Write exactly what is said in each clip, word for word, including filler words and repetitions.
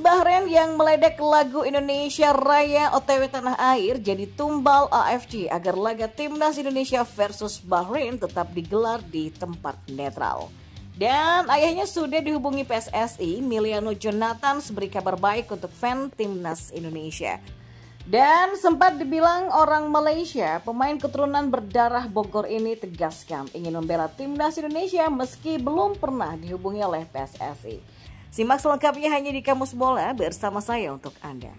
Bahrain yang meledek lagu Indonesia Raya O T W tanah air jadi tumbal A F C agar laga timnas Indonesia versus Bahrain tetap digelar di tempat netral. Dan ayahnya sudah dihubungi P S S I, Miliano Jonathan beri kabar baik untuk fan timnas Indonesia. Dan sempat dibilang orang Malaysia, pemain keturunan berdarah Bogor ini tegaskan ingin membela timnas Indonesia meski belum pernah dihubungi oleh P S S I. Simak selengkapnya hanya di Kamus Bola bersama saya untuk Anda.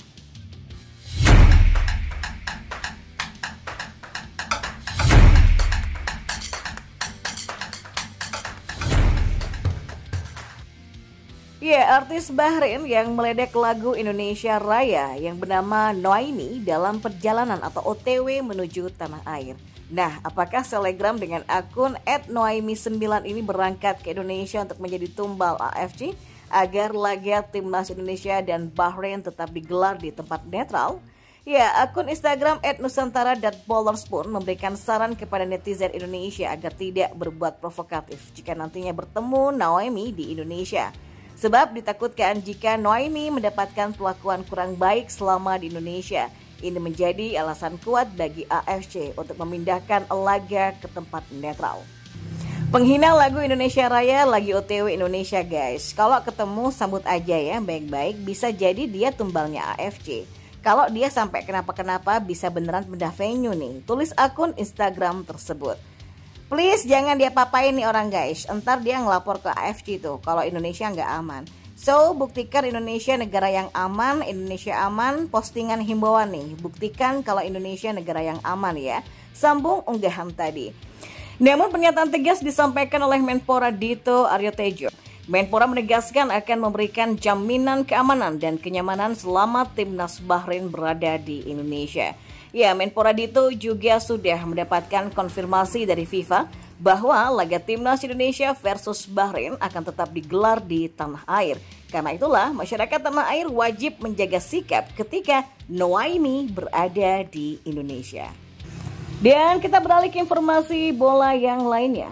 Ya, artis Bahrain yang meledek lagu Indonesia Raya yang bernama Noaimi dalam perjalanan atau O T W menuju tanah air. Nah, apakah selegram dengan akun et noaimi sembilan ini berangkat ke Indonesia untuk menjadi tumbal A F C agar laga timnas Indonesia dan Bahrain tetap digelar di tempat netral? Ya, akun Instagram et nusantara dot bowlers pun memberikan saran kepada netizen Indonesia agar tidak berbuat provokatif jika nantinya bertemu Noaimi di Indonesia. Sebab ditakutkan jika Noaimi mendapatkan perlakuan kurang baik selama di Indonesia. Ini menjadi alasan kuat bagi A F C untuk memindahkan laga ke tempat netral. Penghina lagu Indonesia Raya lagi O T W Indonesia guys. Kalau ketemu sambut aja ya baik-baik, bisa jadi dia tumbalnya A F C. Kalau dia sampai kenapa-kenapa bisa beneran pindah venue nih. Tulis akun Instagram tersebut. Please jangan dia papain nih orang guys, entar dia ngelapor ke A F C tuh kalau Indonesia nggak aman. So, buktikan Indonesia negara yang aman, Indonesia aman, postingan himbauan nih. Buktikan kalau Indonesia negara yang aman ya. Sambung unggahan tadi. Namun pernyataan tegas disampaikan oleh Menpora Dito Aryo Tejo. Menpora menegaskan akan memberikan jaminan keamanan dan kenyamanan selama timnas Bahrain berada di Indonesia. Ya, Menpora Dito juga sudah mendapatkan konfirmasi dari FIFA bahwa laga timnas Indonesia versus Bahrain akan tetap digelar di tanah air. Karena itulah masyarakat tanah air wajib menjaga sikap ketika Noaimi berada di Indonesia. Dan kita beralih ke informasi bola yang lainnya.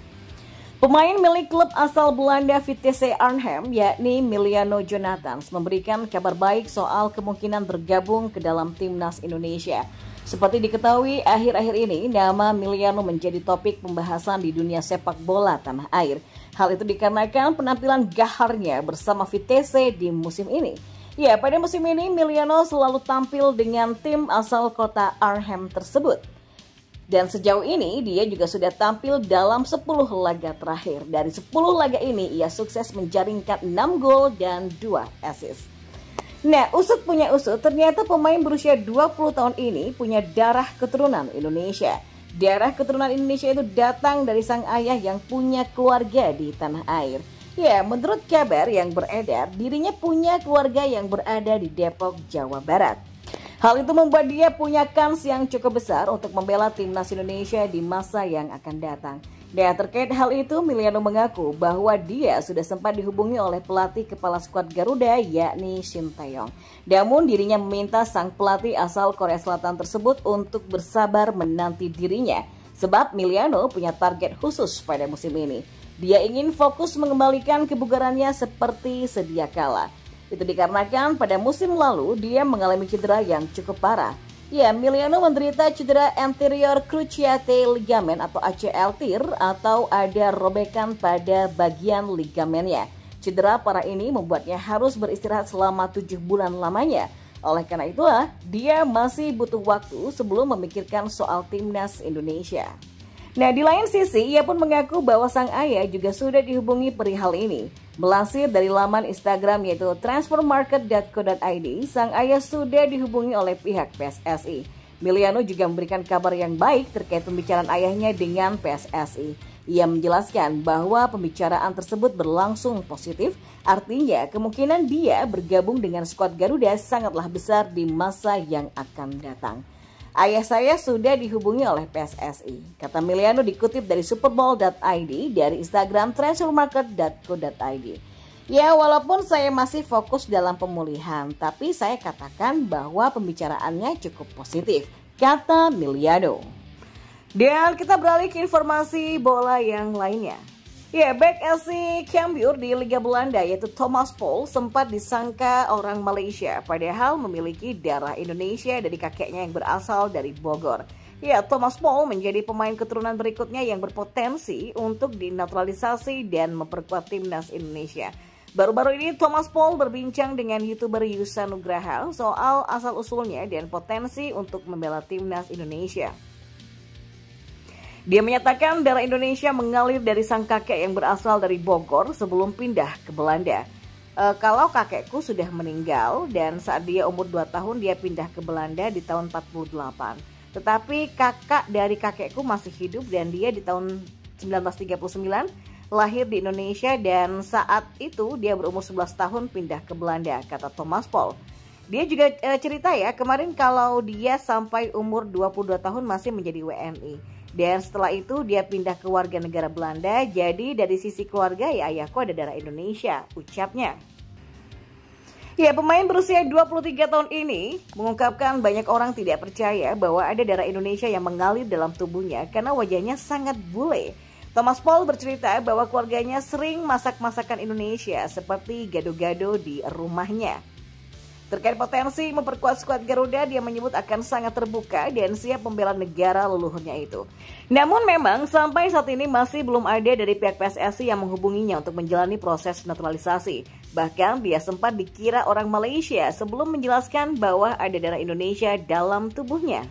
Pemain milik klub asal Belanda Vitesse Arnhem yakni Miliano Jonathan memberikan kabar baik soal kemungkinan bergabung ke dalam timnas Indonesia. Seperti diketahui, akhir-akhir ini nama Miliano menjadi topik pembahasan di dunia sepak bola tanah air. Hal itu dikarenakan penampilan gaharnya bersama Vitesse di musim ini. Ya, pada musim ini Miliano selalu tampil dengan tim asal kota Arnhem tersebut. Dan sejauh ini dia juga sudah tampil dalam sepuluh laga terakhir. Dari sepuluh laga ini ia sukses menjaringkan enam gol dan dua assist. Nah, usut punya usut, ternyata pemain berusia dua puluh tahun ini punya darah keturunan Indonesia. Darah keturunan Indonesia itu datang dari sang ayah yang punya keluarga di tanah air. Ya, menurut kabar yang beredar, dirinya punya keluarga yang berada di Depok, Jawa Barat. Hal itu membuat dia punya kans yang cukup besar untuk membela timnas Indonesia di masa yang akan datang. Dan terkait hal itu, Miliano mengaku bahwa dia sudah sempat dihubungi oleh pelatih kepala skuad Garuda yakni Shin Taeyong. Namun dirinya meminta sang pelatih asal Korea Selatan tersebut untuk bersabar menanti dirinya. Sebab Miliano punya target khusus pada musim ini. Dia ingin fokus mengembalikan kebugarannya seperti sedia kala. Itu dikarenakan pada musim lalu dia mengalami cedera yang cukup parah. Ya, Miliano menderita cedera anterior cruciate ligament atau A C L tear atau ada robekan pada bagian ligamennya. Cedera parah ini membuatnya harus beristirahat selama tujuh bulan lamanya. Oleh karena itulah, dia masih butuh waktu sebelum memikirkan soal timnas Indonesia. Nah, di lain sisi, ia pun mengaku bahwa sang ayah juga sudah dihubungi perihal ini. Melansir dari laman Instagram yaitu transfermarket dot co dot i d, sang ayah sudah dihubungi oleh pihak P S S I. Miliano juga memberikan kabar yang baik terkait pembicaraan ayahnya dengan P S S I. Ia menjelaskan bahwa pembicaraan tersebut berlangsung positif, artinya kemungkinan dia bergabung dengan skuad Garuda sangatlah besar di masa yang akan datang. Ayah saya sudah dihubungi oleh P S S I, kata Miliano dikutip dari superbowl dot i d dari Instagram transfermarket dot co dot i d. Ya, walaupun saya masih fokus dalam pemulihan, tapi saya katakan bahwa pembicaraannya cukup positif, kata Miliano. Dan kita beralih ke informasi bola yang lainnya. Ya, bek Assi Cambuur di Liga Belanda yaitu Thomas Paul sempat disangka orang Malaysia padahal memiliki darah Indonesia dari kakeknya yang berasal dari Bogor. Ya, Thomas Paul menjadi pemain keturunan berikutnya yang berpotensi untuk dinaturalisasi dan memperkuat timnas Indonesia. Baru-baru ini Thomas Paul berbincang dengan YouTuber Yusa Nugraha soal asal-usulnya dan potensi untuk membela timnas Indonesia. Dia menyatakan darah Indonesia mengalir dari sang kakek yang berasal dari Bogor sebelum pindah ke Belanda. E, kalau kakekku sudah meninggal dan saat dia umur dua tahun dia pindah ke Belanda di tahun empat puluh delapan. Tetapi kakak dari kakekku masih hidup dan dia di tahun sembilan belas tiga puluh sembilan lahir di Indonesia dan saat itu dia berumur sebelas tahun pindah ke Belanda, kata Thomas Paul. Dia juga e, cerita ya kemarin kalau dia sampai umur dua puluh dua tahun masih menjadi W N I. Dan setelah itu dia pindah ke warga negara Belanda, jadi dari sisi keluarga ya ayahku ada darah Indonesia, ucapnya. Ya, pemain berusia dua puluh tiga tahun ini mengungkapkan banyak orang tidak percaya bahwa ada darah Indonesia yang mengalir dalam tubuhnya karena wajahnya sangat bule. Thomas Paul bercerita bahwa keluarganya sering masak masakan Indonesia seperti gado-gado di rumahnya. Terkait potensi memperkuat skuad Garuda, dia menyebut akan sangat terbuka dan siap membela negara leluhurnya itu. Namun memang sampai saat ini masih belum ada dari pihak P S S I yang menghubunginya untuk menjalani proses naturalisasi. Bahkan dia sempat dikira orang Malaysia sebelum menjelaskan bahwa ada darah Indonesia dalam tubuhnya.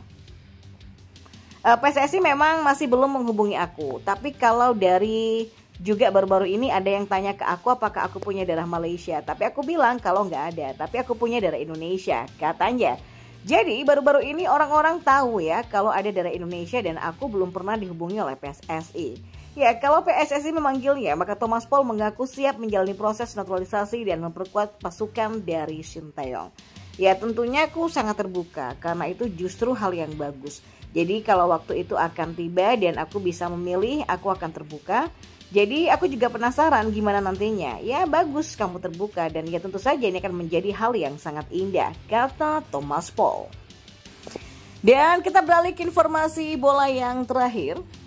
P S S I memang masih belum menghubungi aku, tapi kalau dari juga baru-baru ini ada yang tanya ke aku apakah aku punya darah Malaysia. Tapi aku bilang kalau nggak ada, tapi aku punya darah Indonesia, katanya. Jadi baru-baru ini orang-orang tahu ya kalau ada darah Indonesia dan aku belum pernah dihubungi oleh P S S I. Ya, kalau P S S I memanggilnya, maka Thomas Paul mengaku siap menjalani proses naturalisasi dan memperkuat pasukan dari Sinteyong. Ya, tentunya aku sangat terbuka karena itu justru hal yang bagus. Jadi kalau waktu itu akan tiba dan aku bisa memilih, aku akan terbuka. Jadi aku juga penasaran gimana nantinya. Ya bagus kamu terbuka dan ya tentu saja ini akan menjadi hal yang sangat indah, kata Thomas Paul. Dan kita beralih ke informasi bola yang terakhir.